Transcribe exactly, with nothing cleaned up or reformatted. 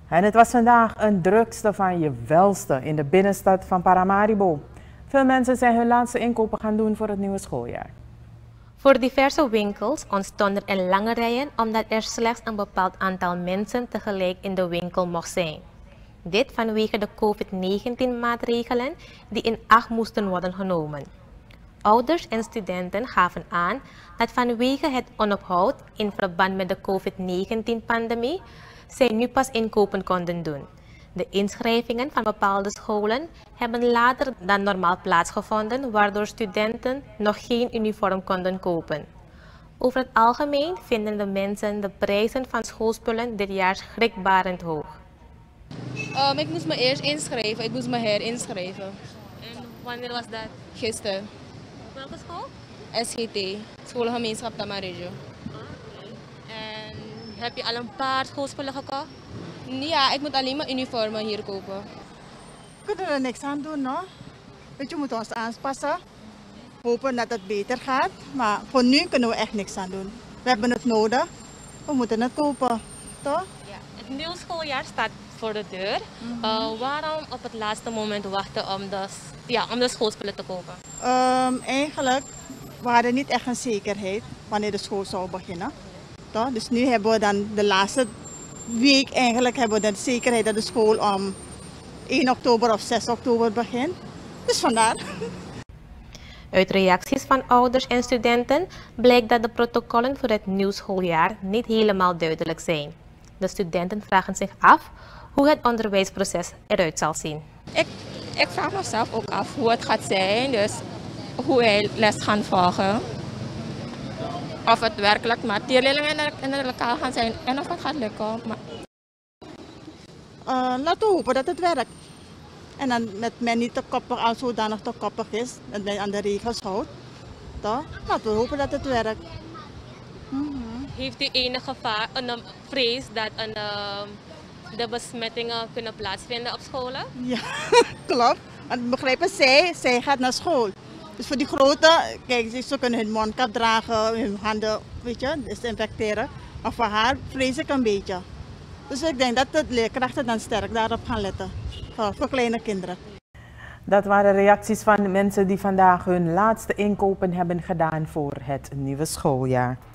En het was vandaag een drukste van je welste in de binnenstad van Paramaribo. Veel mensen zijn hun laatste inkopen gaan doen voor het nieuwe schooljaar. Voor diverse winkels ontstonden er lange rijen omdat er slechts een bepaald aantal mensen tegelijk in de winkel mocht zijn. Dit vanwege de COVID negentien maatregelen die in acht moesten worden genomen. Ouders en studenten gaven aan dat vanwege het onophoud in verband met de COVID negentien pandemie zij nu pas inkopen konden doen. De inschrijvingen van bepaalde scholen hebben later dan normaal plaatsgevonden, waardoor studenten nog geen uniform konden kopen. Over het algemeen vinden de mensen de prijzen van schoolspullen dit jaar schrikbarend hoog. Um, ik moest me eerst inschrijven, ik moest me herinschrijven. En wanneer was dat? Gisteren. Welke school? S G T, Schoolgemeenschap Tamarijo. En heb je al een paar schoolspullen gekocht? Ja, ik moet alleen maar uniformen hier kopen. We kunnen er niks aan doen, no? Weet je, we moeten ons aanpassen. Hopen dat het beter gaat, maar voor nu kunnen we echt niks aan doen. We hebben het nodig, we moeten het kopen, toch? Ja. Het nieuwe schooljaar staat voor de deur. Mm-hmm. uh, waarom op het laatste moment wachten om de, ja, om de schoolspullen te kopen? Um, eigenlijk, we hadden niet echt een zekerheid wanneer de school zou beginnen. Toch? Dus nu hebben we dan de laatste week eigenlijk hebben we de zekerheid dat de school om één oktober of zes oktober begint. Dus vandaar. Uit reacties van ouders en studenten blijkt dat de protocollen voor het nieuw schooljaar niet helemaal duidelijk zijn. De studenten vragen zich af hoe het onderwijsproces eruit zal zien. Ik, ik vraag mezelf ook af hoe het gaat zijn, dus hoe wij les gaan volgen. Of het werkelijk maar die leerlingen in het lokaal gaan zijn en of het gaat lukken. Maar... Uh, laten we hopen dat het werkt. En dan dat men niet te koppig, al zodanig te koppig is, dat men aan de regels houdt. Toch? Laten we hopen dat het werkt. Mm-hmm. Heeft u enige een vrees dat een, uh, de besmettingen kunnen plaatsvinden op scholen? Ja, klopt. Want begrijpen, zij, zij gaat naar school. Dus voor die grote, kijk, ze kunnen hun mondkap dragen, hun handen, weet je, desinfecteren. Maar voor haar vrees ik een beetje. Dus ik denk dat de leerkrachten dan sterk daarop gaan letten. Voor, voor kleine kinderen. Dat waren reacties van mensen die vandaag hun laatste inkopen hebben gedaan voor het nieuwe schooljaar.